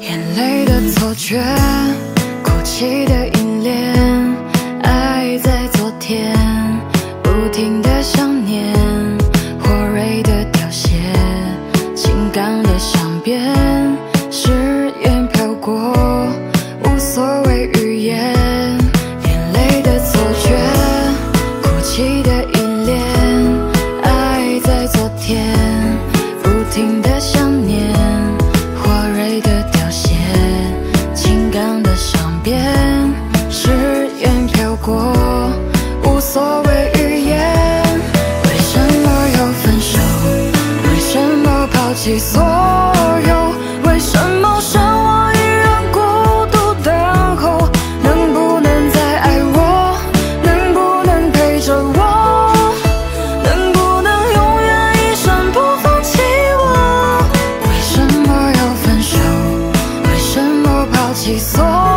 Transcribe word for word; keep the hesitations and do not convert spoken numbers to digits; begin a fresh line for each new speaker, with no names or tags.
眼泪的错觉，哭泣的依恋，爱在昨天，不停的想念，火蕊的凋谢，情感的伤边，誓言飘过，无所谓语言。眼泪的错觉，哭泣的依恋，爱在昨天，不停的想念，火蕊的凋谢，情感的伤边，誓言飘过，无所谓语言。为什么要分手？为什么抛弃所有？为什么剩我一人孤独等候？能不能再爱我？能不能陪着我？能不能永远一生不放弃我？为什么要分手？为什么抛弃所有？